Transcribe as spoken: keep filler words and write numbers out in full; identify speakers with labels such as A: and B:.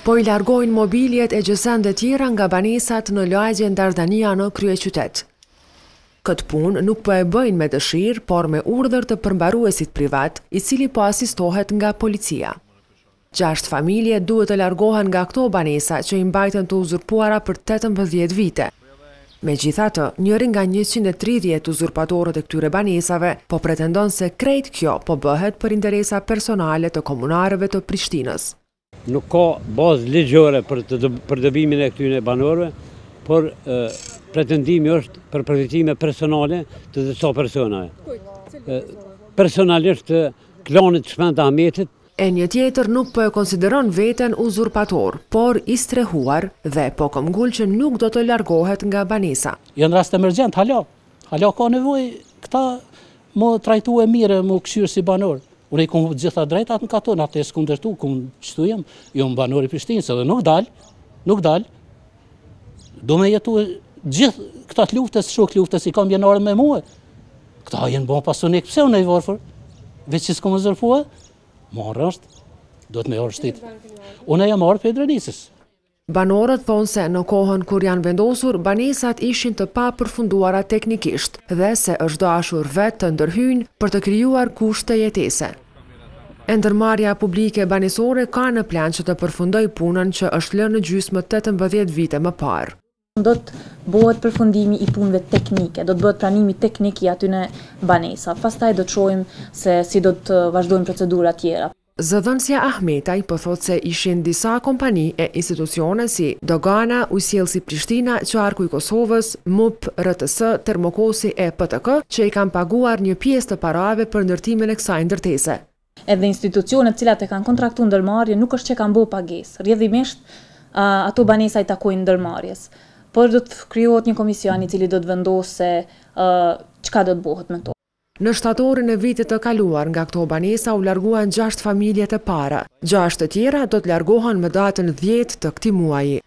A: po i largojnë mobiljet e gjësende tjera nga banesat në lagjen Dardania në kryeqytet. Këtë punë nuk po e bëjnë me dëshirë, por me urdhër të përmbaruesit privat, i cili po asistohet nga policia. Gjashtë familje duhet të largohen nga këto banesa që i mbajtën të uzurpuara për tetëmbëdhjetë vite. Megjithatë, njëri nga njëqind e tridhjetë uzurpatorët e këtyre banesave po pretendon se krejt kjo po bëhet për interesa personale të komunarëve të Prishtinës.
B: Nuk ka bazë ligjore për të për dëbimin e këtyre banorëve, por e, pretendimi është për përfitime personale të disa personave. E, personalisht të klanit Shpend Ahmetit.
A: E një tjetër nuk po e konsideron veten uzurpator, por i strehuar dhe po këmbgul që nuk do të largohet nga banesa.
C: Janë rast emergjent, hala. Hala ka nevojë këta më trajtu e mire, më këshyrë si banor. Unë i kom gjitha drejtat në katon, atë e s'kundërtu, kom qëtu jem, jo më banor i Prishtinës, edhe nuk dal, nuk dal. Do me jetu gjithë këtat luftës, shok luftës i kam jenarë me muë. Këta jenë bon pasunik, pse unë e i varëfër? Veç që s'kom e zërfua, marrë është, do të me orë shtit. Unë e jam marrë për Drenisës.
A: Banorët thonë se në kohën kur janë vendosur, banesat ishin të pa përfunduara teknikisht dhe se është dashur vetë të ndërhyjnë për të krijuar kushte jetese. Ndërmarrja publike banesore ka në plan që të përfundoj punën që është lënë në gjysmë tetëmbëdhjetë vite më parë.
D: Do të bëhet përfundimi i punëve teknike, do të bëhet pranimi teknik i aty në banesa. Pastaj do të shohim se si do të vazhdojnë procedura tjera.
A: Zëdhënësja Ahmetaj po thotë se ishin disa kompani e institucione si Dogana, Ujësjellsi Prishtina, Qarku i Kosovës, M U P, R T S, Termokosi e P T K që i kanë paguar një pjesë të parave për ndërtimin e kësaj ndërtese.
D: Edhe institucionet cilat e kanë kontraktuar ndërmarrje nuk është që kanë bërë pagesë. Rrjedhimisht uh, ato banesa i takojnë ndërmarrjes. Por do të krijohet një komision i cili do të vendosë uh, çka do të bëhet me to.
A: Në shtatorin e vitit të kaluar nga këto banesa u larguan gjashtë familje të para. Gjashtë të tjera do të largohen me datën dhjetë të këtij muaji.